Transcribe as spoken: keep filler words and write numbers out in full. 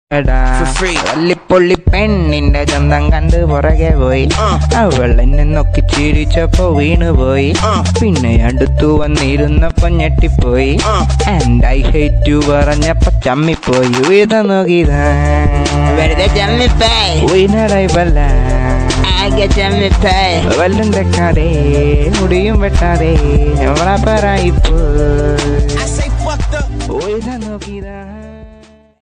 വള്ളിപ്പൊള്ളി പെണ്ണിന്റെ ചന്തം കണ്ട് പുറകെ പോയി അവൾ എന്നെ നോക്കി ചിരിച്ചപ്പോ വീണുപോയി പിന്നെ അടുത്തു വന്നിരുന്നപ്പോ ഞെട്ടിപ്പോയി ആൻഡ് ഐ ഹേറ്റ് യു പറഞ്ഞപ്പോ ചമ്മിപ്പോയി വീത നോക്കിതാ വെറുതെ ചമ്മിപ്പോയി ഉയനറായി വല്ല ആകെ ചമ്മിപ്പോയി വല്ലുണ്ടക്കാതെ മുടിയും വെട്ടാതെ നമ്മളാപ്പറായിപ്പോ വീത നോക്കിതാ.